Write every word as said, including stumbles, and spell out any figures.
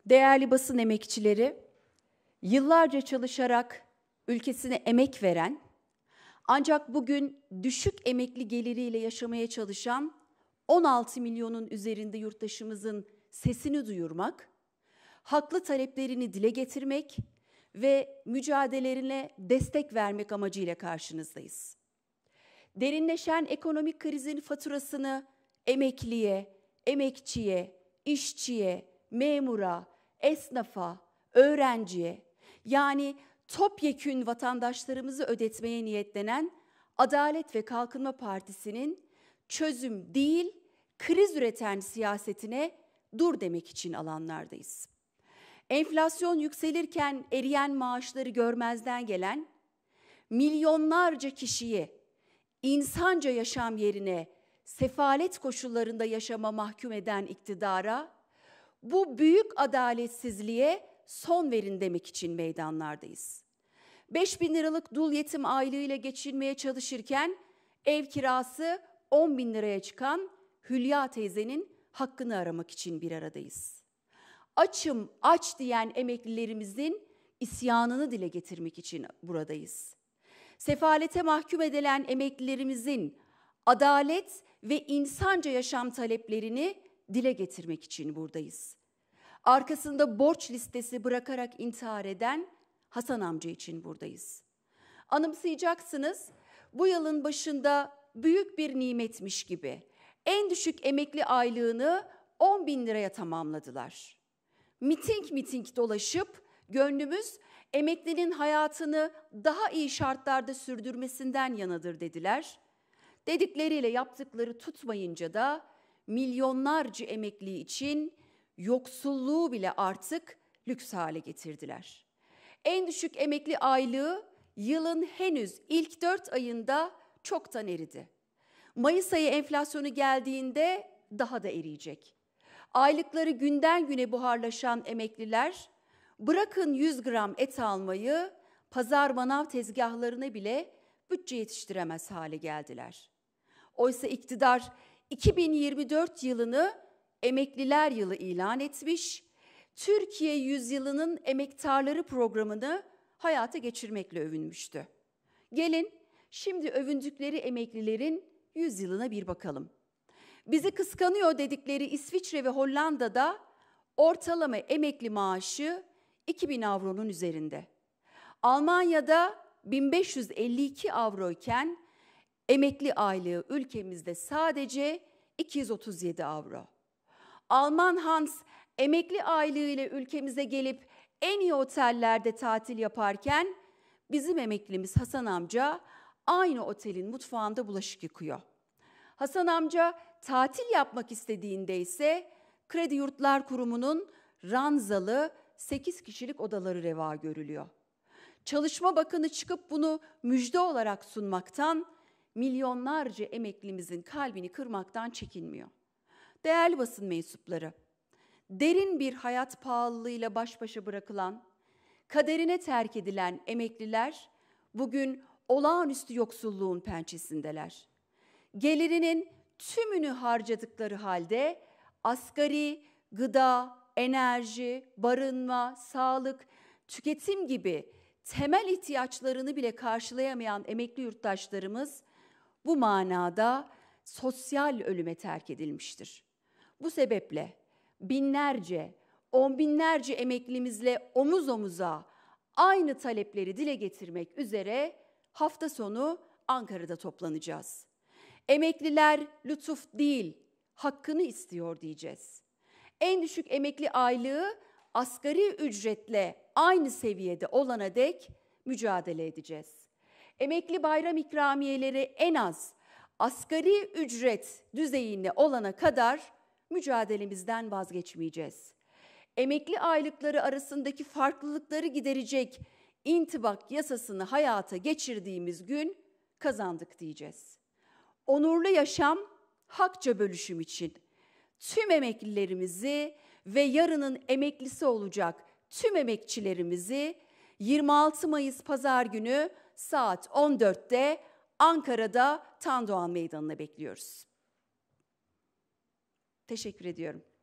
Değerli basın emekçileri, yıllarca çalışarak ülkesine emek veren, ancak bugün düşük emekli geliriyle yaşamaya çalışan on altı milyonun üzerinde yurttaşımızın sesini duyurmak, haklı taleplerini dile getirmek ve mücadelelerine destek vermek amacıyla karşınızdayız. Derinleşen ekonomik krizin faturasını emekliye, emekçiye, işçiye, memura, esnafa, öğrenciye, yani topyekün vatandaşlarımızı ödetmeye niyetlenen Adalet ve Kalkınma Partisi'nin çözüm değil, kriz üreten siyasetine dur demek için alanlardayız. Enflasyon yükselirken eriyen maaşları görmezden gelen, milyonlarca kişiyi insanca yaşam yerine sefalet koşullarında yaşama mahkum eden iktidara, bu büyük adaletsizliğe son verin demek için meydanlardayız. beş bin liralık dul yetim aylığıyla geçinmeye çalışırken ev kirası on bin liraya çıkan Hülya teyzenin hakkını aramak için bir aradayız. Açım aç diyen emeklilerimizin isyanını dile getirmek için buradayız. Sefalete mahkum edilen emeklilerimizin adalet ve insanca yaşam taleplerini dile getirmek için buradayız. Arkasında borç listesi bırakarak intihar eden Hasan amca için buradayız. Anımsayacaksınız, bu yılın başında büyük bir nimetmiş gibi en düşük emekli aylığını on bin liraya tamamladılar. Miting miting dolaşıp gönlümüz emeklinin hayatını daha iyi şartlarda sürdürmesinden yanadır dediler. Dedikleriyle yaptıkları tutmayınca da milyonlarca emekli için yoksulluğu bile artık lüks hale getirdiler. En düşük emekli aylığı yılın henüz ilk dört ayında çoktan eridi. Mayıs ayı enflasyonu geldiğinde daha da eriyecek. Aylıkları günden güne buharlaşan emekliler, bırakın yüz gram et almayı, pazar manav tezgahlarına bile bütçe yetiştiremez hale geldiler. Oysa iktidar iki bin yirmi dört yılını Emekliler Yılı ilan etmiş, Türkiye Yüzyılı'nın Emektarları programını hayata geçirmekle övünmüştü. Gelin şimdi övündükleri emeklilerin yüzyılına bir bakalım. Bizi kıskanıyor dedikleri İsviçre ve Hollanda'da ortalama emekli maaşı iki bin avronun üzerinde. Almanya'da bin beş yüz elli iki avro iken emekli aylığı ülkemizde sadece iki yüz otuz yedi avro. Alman Hans emekli aylığı ile ülkemize gelip en iyi otellerde tatil yaparken bizim emeklimiz Hasan amca aynı otelin mutfağında bulaşık yıkıyor. Hasan amca tatil yapmak istediğinde ise Kredi Yurtlar Kurumu'nun ranzalı sekiz kişilik odaları reva görülüyor. Çalışma Bakanı çıkıp bunu müjde olarak sunmaktan, milyonlarca emeklimizin kalbini kırmaktan çekinmiyor. Değerli basın mensupları, derin bir hayat pahalılığıyla baş başa bırakılan, kaderine terk edilen emekliler bugün olağanüstü yoksulluğun pençesindeler. Gelirinin tümünü harcadıkları halde asgari gıda, enerji, barınma, sağlık, tüketim gibi temel ihtiyaçlarını bile karşılayamayan emekli yurttaşlarımız bu manada sosyal ölüme terk edilmiştir. Bu sebeple binlerce, on binlerce emeklimizle omuz omuza aynı talepleri dile getirmek üzere hafta sonu Ankara'da toplanacağız. Emekliler lütuf değil, hakkını istiyor diyeceğiz. En düşük emekli aylığı asgari ücretle aynı seviyede olana dek mücadele edeceğiz. Emekli bayram ikramiyeleri en az asgari ücret düzeyinde olana kadar mücadelemizden vazgeçmeyeceğiz. Emekli aylıkları arasındaki farklılıkları giderecek intibak yasasını hayata geçirdiğimiz gün kazandık diyeceğiz. Onurlu yaşam, hakça bölüşüm için tüm emeklilerimizi ve yarının emeklisi olacak tüm emekçilerimizi yirmi altı Mayıs Pazar günü saat on dörtte Ankara'da Tandoğan Meydanı'na bekliyoruz. Teşekkür ediyorum.